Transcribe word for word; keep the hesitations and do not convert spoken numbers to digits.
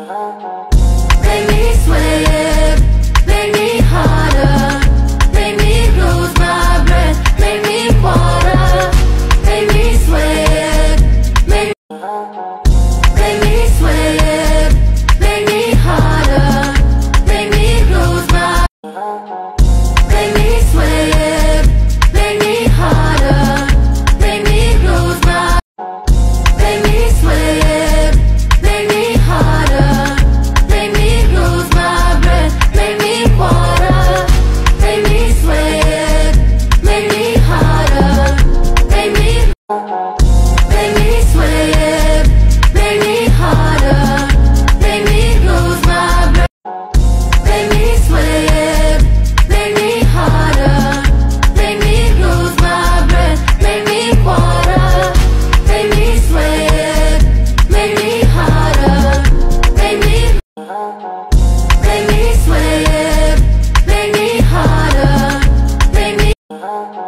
Make me sweat, make me harder, make me lose my breath, make me water, make me sweat, make, make me sweat, make me harder, make me lose my, make me sweat, make me harder, make me lose my, make me sweat, make me harder, make me lose my breath, make me water, make me sweat, make me harder, make me, make me sweat, make me harder, make me lose my breath, make me sweat, make me harder, make me lose my breath, make me water, make me sweat, make me harder, make me, make me sweat, make me harder, make me